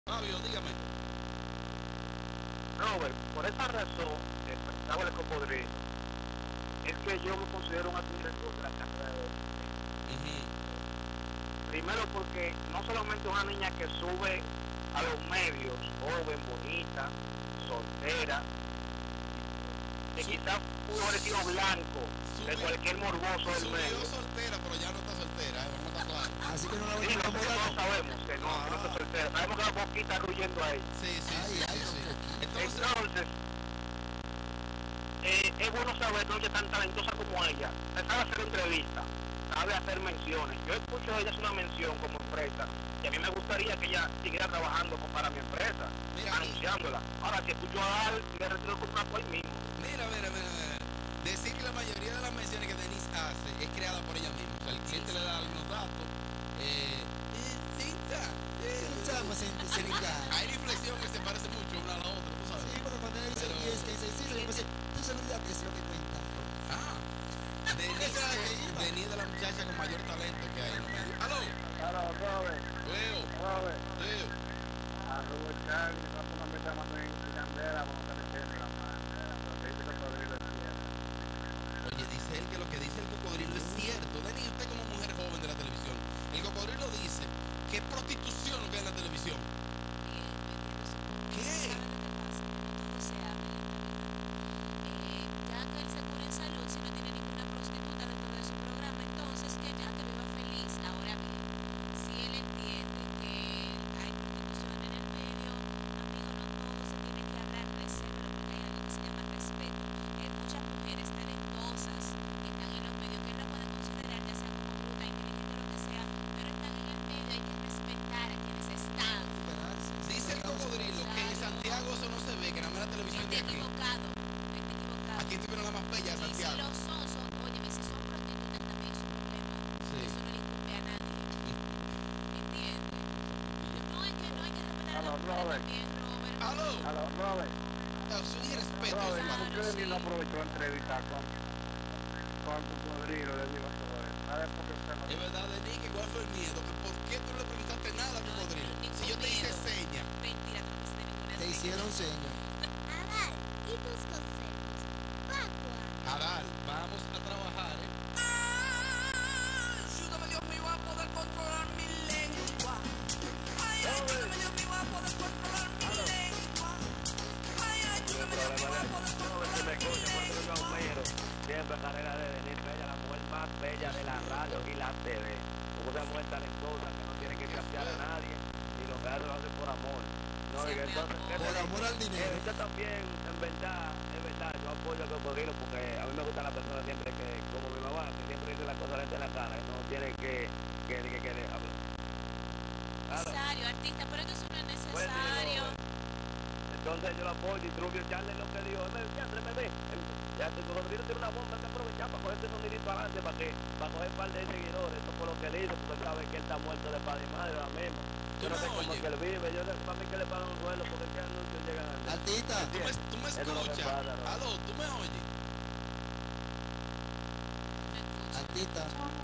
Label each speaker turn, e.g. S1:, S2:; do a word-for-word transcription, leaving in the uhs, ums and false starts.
S1: Fabio, dígame.
S2: Robert, por esa razón, que pensaba el cocodrilo, es que yo me considero un admirador de la carrera de él.
S1: Uh-huh.
S2: Primero porque no solamente una niña que sube a los medios, joven, bonita, soltera, que quizás pudo haber sido blanco de cualquier morboso del medio.
S1: Subió soltera, pero ya no está soltera, ¿eh? Vamos a estar claros.
S3: Así que no la voy
S2: Sí,
S3: a
S2: nosotros no sabemos que no, que no está soltera. Sabemos que la boquita está huyendo ahí.
S1: Sí, sí,
S3: Ay,
S1: sí,
S3: ay,
S1: sí, sí.
S3: don
S1: Entonces,
S2: Entonces, eh, es bueno saber que tan talentosa como ella, sabe hacer entrevistas, sabe hacer menciones. Yo escucho a ella hacer una mención como empresa y a mí me gustaría que ella siguiera trabajando con- para mi empresa,
S1: Mira,
S2: anunciándola. Ahora, si escucho a Al, le retiro el contrato ahí mismo.
S1: mira, mira, mira, mira. Decir que la mayoría de las menciones que Denise hace es creada por ella misma. O sea, el cliente le da algunos datos. Eh, eh, cinta, eh,
S3: Chamo, sin sinceridad.
S1: hay inflexión que se parece mucho una a la otra, ¿tú sabes?
S3: Sí, pero cuando él dice
S1: Pero-
S3: y es que dice, sí, yo pensé, tu seguridad es lo que cuenta.
S1: Ah, Denise,
S3: Esa es la que iba.
S1: Denise es la muchacha con mayor talento que hay en el medio. ¡Aló!
S2: Claro, Robert,
S1: Leo,
S2: Robert,
S1: Leo.
S2: a Robert Charlie, no pongan me llamando en candela cuando te le quede la mano.
S1: Oye, dice él que lo que dice el cocodrilo es cierto. Denise, usted como mujer joven de la televisión, el cocodrilo dice que es prostitución lo que hay en la televisión. ¿Qué? Dice el cocodrilo que en Santiago eso no se ve, que nada más la televisión de aquí. Aquí tú ves la más bella de Santiago. Sí.
S2: Aló, Robert.
S1: ¡Aló!
S2: Aló, Robert.
S1: Caución y respeto.
S2: Robert,
S1: hermano.
S2: ¿por qué no aprovechó la entrevista con, con tu cocodrilo de Diva Soler? ¿Sabes por qué usted no?
S1: Es verdad, Denise, que cuál fue el miedo. Que ¿Por qué tú no le preguntaste nada al cocodrilo? Si yo te hice seña.
S3: Te hicieron señas.
S4: Adal, ¿y tus consejos? Pacua.
S1: Adal, vamos a trabajar, ¿eh?
S5: Ayúdame, Dios mío, a poder controlar mi lengua. Ay, ayúdame, Dios mío, a poder controlar mi lengua. Ay, ayúdame, Dios mío, a poder controlar mi lengua.
S2: Siempre carrera de Denise Bella, la mujer más bella de la radio y la T V. Una mujer talentosa que no tiene que cambiar a nadie y lo que hace lo hace por amor. No, y entonces, ¿qué
S3: Por
S2: te digo?
S3: amor al dinero.
S2: Eh, Usted también, en verdad, es verdad, yo apoyo al cocodrilo porque a mí me gusta la persona siempre que, como mi mamá, que siempre dice las cosas desde la cara y no tiene que, que, que, que, que hablar. Claro.
S6: Necesario, artista, pero que eso no es
S2: Pues,
S6: necesario.
S2: Entonces yo lo apoyo y Trubio Charles lo que dijo, me ya, me ve. Ya tu cocodrilo tiene una bomba, hay que aprovechar para cogerse un dinero adelante, para que, para coger un par de seguidores, eso fue lo que él hizo, porque él sabe que él está muerto de padre y madre ahora mismo. Yo no sé
S1: me
S2: cómo
S1: oyes?
S2: que él vive, yo no- para mí que le pagan un duelo porque es que anuncios llegan a
S3: Artista,
S1: ¿Tú me, tú me
S2: Eso es lo que
S1: escuchas?
S2: pasa, ¿no?
S1: Aló, ¿tú me oyes?
S6: Me escucha.
S3: artista.